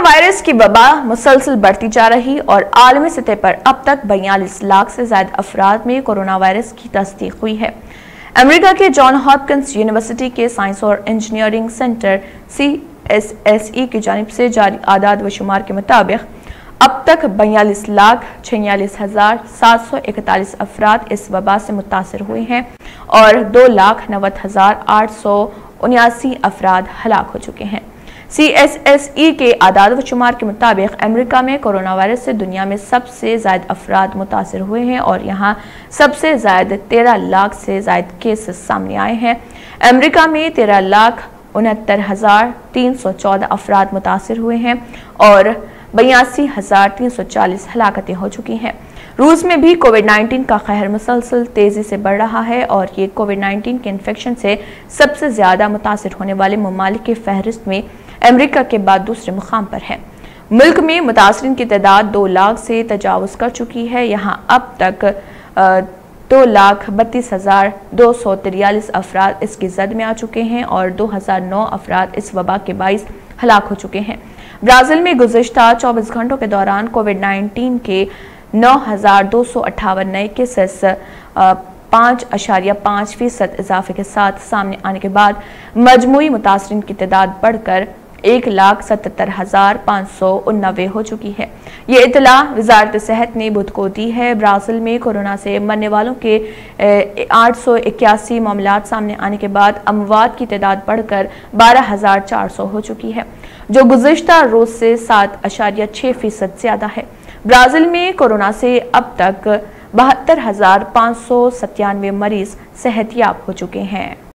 Virus کی وبا مسلسل بڑھتی جا رہی اور عالمی سطح پر اب تک 42 لاکھ سے زائد افراد میں کورونا وائرس کی تصدیق ہوئی ہے۔ امریکہ کے جان ہاپکنس یونیورسٹی کے سائنس اور انجینئرنگ سینٹر CSSE کی جانب سے جاری اعداد و شمار کے مطابق اب تک 42,46,741 افراد اس وبا سے متاثر ہوئے ہیں اور 2,90,879 افراد ہلاک ہو چکے ہیں۔ CSSE کے اعداد و شمار کے مطابق امریکہ میں کورونا وائرس سے دنیا میں سب سے زائد افراد متاثر ہوئے ہیں اور یہاں سب سے زائد 13 لاکھ سے زائد کیسز سامنے آئے ہیں۔ امریکہ میں 13,69,314 افراد متاثر ہوئے ہیں اور 82,340 ہلاکتیں ہو چکی ہیں۔ روس میں بھی کووڈ-19 کا قہر مسلسل تیزی سے بڑھ رہا ہے اور یہ کووڈ-19 کے انفیکشن سے سب سے زیادہ متاثر ہونے والے ممالک کی فہرست میں امریکہ کے بعد دوسرے مقام پر ہے۔ ملک میں متاثرین کی تعداد 2 لاکھ سے تجاوز کر چکی ہے۔ یہاں اب تک 2,32,243 افراد اس کی زد میں آ چکے ہیں اور 2,009 افراد اس وبا کے باعث ہلاک ہو چکے ہیں۔ برازیل میں گزشتہ 24 گھنٹوں کے دوران کووڈ-19 کے 9,258 نئے کیسز 5.5% اضافے کے ساتھ سامنے آنے کے بعد مجموعی متاثرین کی تعداد بڑھ کر 1,77,589 ہو چکی ہے۔ یہ اطلاع وزارت صحت نے بدھ کو دی ہے۔ برازیل میں کورونا سے مرنے والوں کے 881 معاملات سامنے آنے کے بعد اموات کی تعداد بڑھ کر 12,400 ہو چکی ہے، جو گزشتہ روز سے 7.6% زیادہ ہے۔ برازیل میں کورونا سے اب تک 72,597 مریض صحت یاب ہو چکے ہیں۔